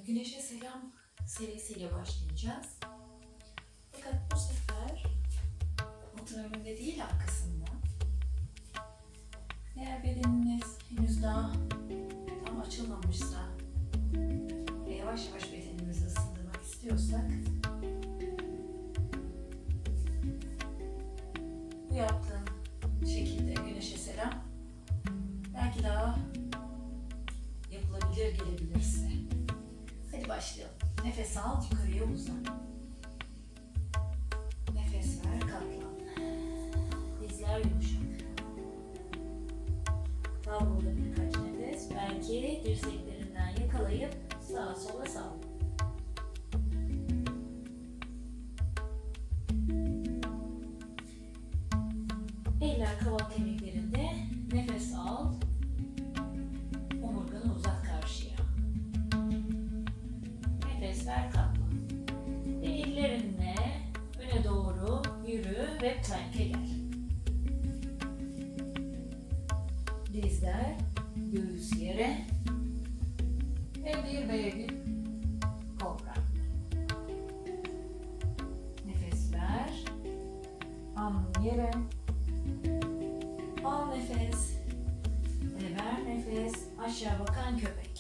Güneşe Selam serisiyle başlayacağız. Fakat bu sefer motor önünde değil, arkasında. Eğer bedeniniz henüz daha tam açılmamışsa ve yavaş yavaş bedenimizi ısındırmak istiyorsak bu yaptığım şekilde Güneşe Selam belki daha yapılabilir gelebilir size. Hadi başlayalım. Nefes al, yukarıya uzan. Nefes ver, katlan. Dizler yumuşak. Kal burada birkaç nefes. Belki dirseklerinden yakalayıp sağa sola sal. Eller kaval kemiklerinde. Nefes al. Omurganı uzat karşıya. Nefes ver, katlan. Ve ellerinle öne doğru yürü ve plank'e gel. Dizler, göğüs yere ve bir beygir kobra. Nefes ver. Alnın yere. Al nefes. Ve ver nefes. Aşağı bakan köpek.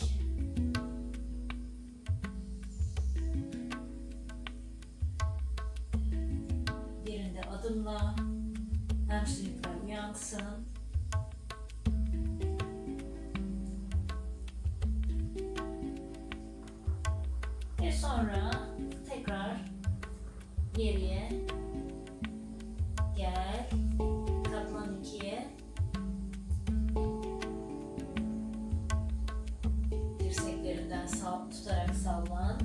Yerinde adımla. Hamstringler uyansın. Ve sonra tekrar geriye gel. Katlan ikiye. Dirseklerinden tutarak sallan.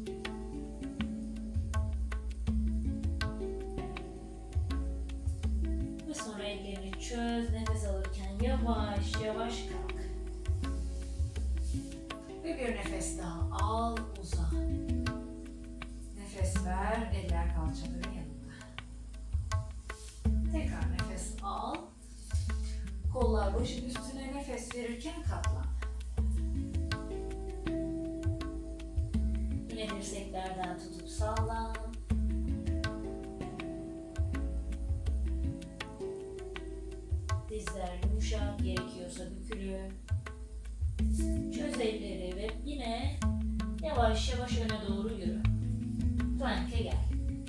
Ve sonra ellerini çöz. Nefes alırken yavaş yavaş kalk. Ve bir nefes daha al, uzan. Nefes ver, eller kalçaların yanında. Tekrar nefes al. Kollar başın üstüne, nefes verirken katlan. Yine dirseklerden tutup sallan. Dizler yumuşak, gerekiyorsa bükülü. Çöz elleri ve yine yavaş yavaş öne doğru yürü. Plank'e gel.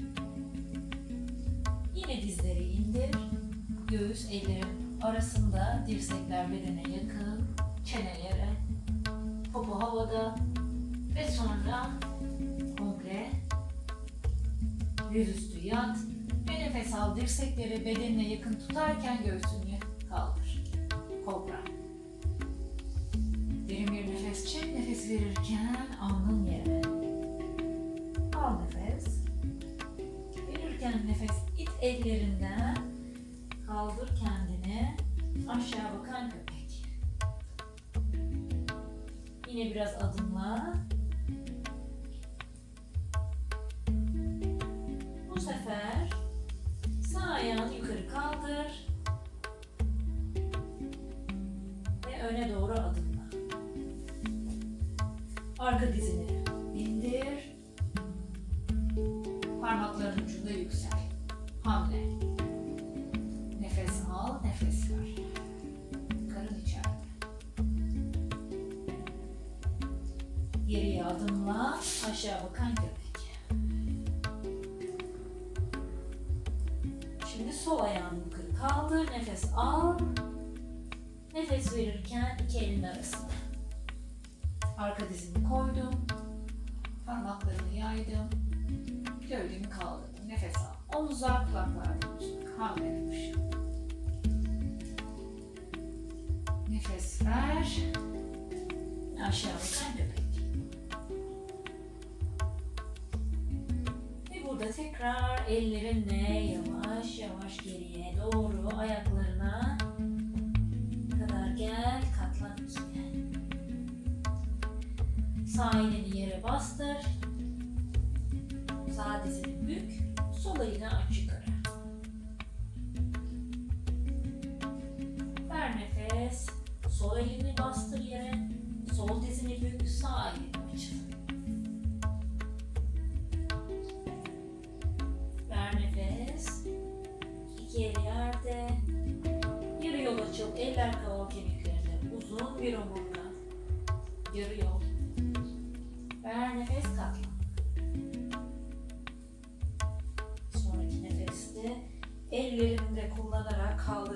Yine dizleri indir. Göğüs ellerin arasında, dirsekler bedene yakın. Çene yere. Popo havada. Ve sonra komple yüzüstü yat. Ve nefes al. Dirsekleri bedenine yakın tutarken göğsünü kaldır. Kobra. Derin bir nefes çek. Nefes verirken alnın yere. Al nefes. Verirken nefes it ellerinden. Kaldır kendini. Aşağı bakan köpek. Yine biraz adımla. Bu sefer sağ ayağını yukarı kaldır. Ve öne doğru adımla. Arka dizini indir. Parmakların ucunda yüksel. Hamle. Nefes al, nefes ver. Karın içeride. Geriye adımla, aşağı bakan köpek. Şimdi sol ayağını yukarı kaldır, nefes al. Nefes verirken iki elin arasına. Arka dizimi koydum. Parmaklarımı yaydım. Gövdemi kaldırdım. Nefes al. Omuzlar kulaklardan uzak. Hamle yapış. Nefes ver. Aşağı bakan köpek. Ve burada tekrar ellerinle yavaş yavaş geriye doğru ayaklarına kadar gel. Katlan ikiye. Sağ elini yere bastır. Sağ dizini bük. Sol elini aç yukarı. Ver nefes. Sol elini bastır yere. Sol dizini bük. Sağ elini açıl. İki el yerde. Yarı yol açıl. Eller kaval kemiklerinde. Uzun bir omurga. Yarı yol. Ver nefes, katla. Sonraki nefeste ellerimi de kullanarak kaldır.